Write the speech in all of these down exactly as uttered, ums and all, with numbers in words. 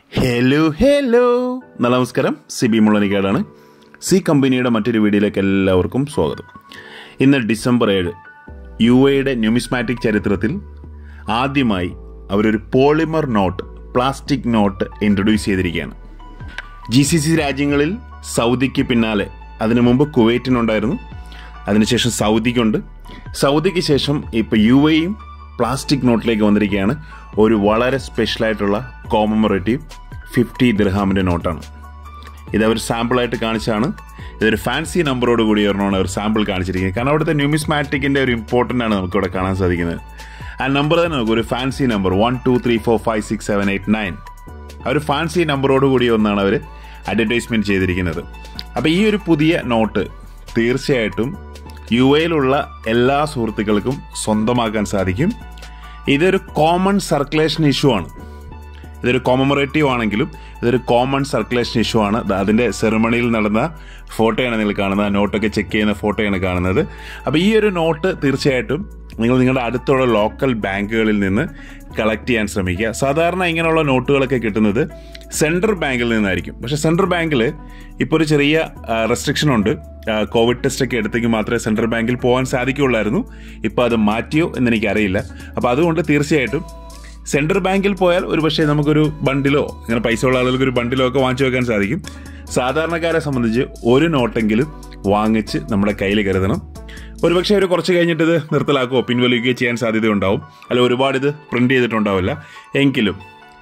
Hello hello നമസ്കാരം. C B മുള്ളനിക്കാടാണ്. C കമ്പനിയുടെ മറ്റൊരു വീഡിയോയിലേക്ക് എല്ലാവർക്കും സ്വാഗതം. ഇന്ന് ഡിസംബർ ഏഴ്. യു എയുടെ ന്യൂമിസ്മാറ്റിക് ചരിത്രത്തിൽ ആദ്യമായി അവരൊരു polymer note, plastic note introduce ചെയ്തിരിക്കുകയാണ്. ജി സി സി രാജ്യങ്ങളിൽ സൗദിക്ക് പിന്നാലെ അതിനു മുമ്പ് കുവൈറ്റിനുണ്ടായിരുന്നു, അതിനുശേഷം സൗദിക്കുണ്ട്. സൗദിക്ക് ശേഷം ഇപ്പോൾ യു എയും പ്ലാസ്റ്റിക് നോട്ടിലേക്ക് വന്നിരിക്കുകയാണ്. ഒരു വളരെ സ്പെഷ്യലായിട്ടുള്ള കോമമറേറ്റീവ് ഫിഫ്റ്റി ദിർഹാമിൻ്റെ നോട്ടാണ്. ഇതവർ സാമ്പിളായിട്ട് കാണിച്ചാണ്. ഇതൊരു ഫാൻസി നമ്പറോട് കൂടി ഒരെണ്ണമാണ് അവർ സാമ്പിൾ കാണിച്ചിരിക്കുന്നത്. കാരണം അവിടുത്തെ ന്യൂമിസ്മാറ്റിക്കിൻ്റെ ഒരു ഇമ്പോർട്ടൻ്റ് ആണ് നമുക്കിവിടെ കാണാൻ സാധിക്കുന്നത്. ആ നമ്പർ തന്നെ നമുക്ക് ഒരു fancy number one two three four five six seven eight nine ആ ഒരു ഫാൻസി നമ്പറോട് കൂടി ഒന്നാണ് അവർ അഡ്വർടൈസ്മെൻറ്റ് ചെയ്തിരിക്കുന്നത്. അപ്പോൾ ഈ ഒരു പുതിയ നോട്ട് തീർച്ചയായിട്ടും യു എയിലുള്ള എല്ലാ സുഹൃത്തുക്കൾക്കും സ്വന്തമാക്കാൻ സാധിക്കും. ഇതൊരു കോമൺ സർക്കുലേഷൻ ഇഷ്യൂ ആണ്. ഇതൊരു കോമമറേറ്റീവ് ആണെങ്കിലും ഇതൊരു കോമൺ സർക്കുലേഷൻ ഇഷ്യൂ ആണ്. അതിൻ്റെ സെറിമണിയിൽ നടന്ന ഫോട്ടോയാണ് നിങ്ങൾ കാണുന്നത്. ആ നോട്ടൊക്കെ ചെക്ക് ചെയ്യുന്ന ഫോട്ടോയാണ് കാണുന്നത്. അപ്പോൾ ഈ ഒരു നോട്ട് തീർച്ചയായിട്ടും നിങ്ങൾ നിങ്ങളുടെ അടുത്തുള്ള ലോക്കൽ ബാങ്കുകളിൽ നിന്ന് കളക്ട് ചെയ്യാൻ ശ്രമിക്കുക. സാധാരണ ഇങ്ങനെയുള്ള നോട്ടുകളൊക്കെ കിട്ടുന്നത് സെൻട്രൽ ബാങ്കിൽ നിന്നായിരിക്കും. പക്ഷേ സെൻട്രൽ ബാങ്കിൽ ഇപ്പോൾ ഒരു ചെറിയ റെസ്ട്രിക്ഷൻ ഉണ്ട്. കോവിഡ് ടെസ്റ്റ് ഒക്കെ എടുത്തെങ്കിൽ മാത്രമേ സെൻട്രൽ ബാങ്കിൽ പോകാൻ സാധിക്കുകയുള്ളായിരുന്നു. ഇപ്പോൾ അത് മാറ്റിയോ എന്നെനിക്കറിയില്ല. അപ്പോൾ അതുകൊണ്ട് തീർച്ചയായിട്ടും സെൻട്രൽ ബാങ്കിൽ പോയാൽ ഒരു പക്ഷേ നമുക്കൊരു ബണ്ടിലോ, ഇങ്ങനെ പൈസ ഉള്ള ആളുകൾക്ക് ഒരു ബണ്ടിലോ ഒക്കെ വാങ്ങിച്ചു വെക്കാൻ സാധിക്കും. സാധാരണക്കാരെ സംബന്ധിച്ച് ഒരു നോട്ടെങ്കിലും വാങ്ങിച്ച് നമ്മുടെ കയ്യിൽ കരുതണം. ഒരുപക്ഷെ അവർ കുറച്ച് കഴിഞ്ഞിട്ട് ഇത് നിർത്തലാക്കുകയോ പിൻവലിക്കുകയോ ചെയ്യാൻ സാധ്യതയുണ്ടാവും. അല്ല, ഒരുപാട് ഇത് പ്രിന്റ് ചെയ്തിട്ടുണ്ടാവില്ല. എങ്കിലും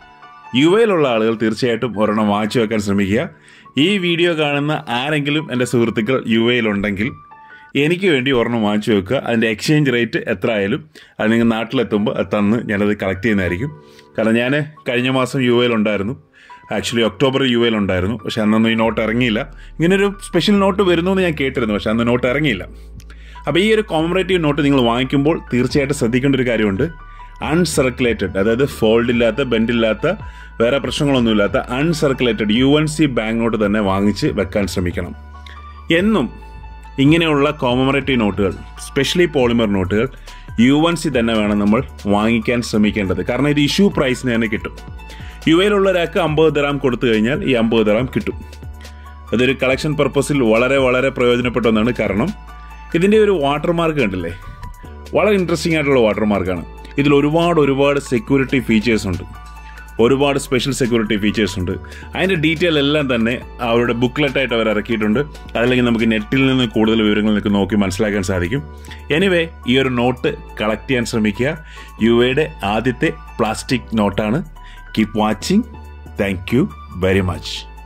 യു എയിലുള്ള ആളുകൾ തീർച്ചയായിട്ടും ഒരെണ്ണം വാങ്ങിച്ചു വെക്കാൻ ശ്രമിക്കുക. ഈ വീഡിയോ കാണുന്ന ആരെങ്കിലും എൻ്റെ സുഹൃത്തുക്കൾ യു എയിലുണ്ടെങ്കിൽ എനിക്ക് വേണ്ടി ഒരെണ്ണം വാങ്ങിച്ചു വെക്കുക. അതിൻ്റെ എക്സ്ചേഞ്ച് റേറ്റ് എത്ര ആയാലും അത് നിങ്ങൾ നാട്ടിലെത്തുമ്പോൾ തന്ന് ഞാനത് കളക്ട് ചെയ്യുന്നതായിരിക്കും. കാരണം ഞാൻ കഴിഞ്ഞ മാസം യു എയിലുണ്ടായിരുന്നു. ആക്ച്വലി ഒക്ടോബറിൽ യു എയിലുണ്ടായിരുന്നു. പക്ഷെ അന്നൊന്നും ഈ നോട്ട് ഇറങ്ങിയില്ല. ഇങ്ങനൊരു സ്പെഷ്യൽ നോട്ട് വരുന്നു എന്ന് ഞാൻ കേട്ടിരുന്നു, പക്ഷെ അന്ന് നോട്ട് ഇറങ്ങിയില്ല. അപ്പോൾ ഈ ഒരു കോമമറേറ്റീവ് നോട്ട് നിങ്ങൾ വാങ്ങിക്കുമ്പോൾ തീർച്ചയായിട്ടും ശ്രദ്ധിക്കേണ്ട ഒരു കാര്യമുണ്ട്. അൺസർക്കുലേറ്റഡ്, അതായത് ഫോൾഡ് ഇല്ലാത്ത, ബെൻഡില്ലാത്ത, വേറെ പ്രശ്നങ്ങളൊന്നുമില്ലാത്ത uncirculated U N C bank note തന്നെ വാങ്ങിച്ച് വെക്കാൻ ശ്രമിക്കണം. എന്നും ഇങ്ങനെയുള്ള കോമമറേറ്റീവ് നോട്ടുകൾ, സ്പെഷ്യലി പോളിമർ നോട്ടുകൾ യു എൻ സി തന്നെ വേണം നമ്മൾ വാങ്ങിക്കാൻ ശ്രമിക്കേണ്ടത്. കാരണം ഇത് ഇഷ്യൂ പ്രൈസിന് തന്നെ കിട്ടും. യു എയിലുള്ള ഒരാൾക്ക് അമ്പത് ദിർഹാം കൊടുത്തു കഴിഞ്ഞാൽ ഈ അമ്പത് ദിർഹാം കിട്ടും. അതൊരു കളക്ഷൻ പർപ്പസിൽ വളരെ വളരെ പ്രയോജനപ്പെട്ട ഒന്നാണ്. കാരണം ഇതിൻ്റെ ഒരു വാട്ടർമാർക്ക് കണ്ടില്ലേ, വളരെ ഇൻട്രസ്റ്റിംഗ് ആയിട്ടുള്ള വാട്ടർമാർക്കാണ്. ഇതിൽ ഒരുപാട് ഒരുപാട് സെക്യൂരിറ്റി ഫീച്ചേഴ്സ് ഉണ്ട്, ഒരുപാട് സ്പെഷ്യൽ സെക്യൂരിറ്റി ഫീച്ചേഴ്സ് ഉണ്ട്. അതിൻ്റെ ഡീറ്റെയിൽ എല്ലാം തന്നെ അവരുടെ ബുക്ക്ലെറ്റായിട്ട് അവർ ഇറക്കിയിട്ടുണ്ട്. അതല്ലെങ്കിൽ നമുക്ക് നെറ്റിൽ നിന്ന് കൂടുതൽ വിവരങ്ങൾ നിങ്ങൾക്ക് നോക്കി മനസ്സിലാക്കാൻ സാധിക്കും. എനിവേ, ഈ ഒരു നോട്ട് കളക്ട് ചെയ്യാൻ ശ്രമിക്കുക. യു എയുടെ ആദ്യത്തെ പ്ലാസ്റ്റിക് നോട്ടാണ്. Keep watching. Thank you very much.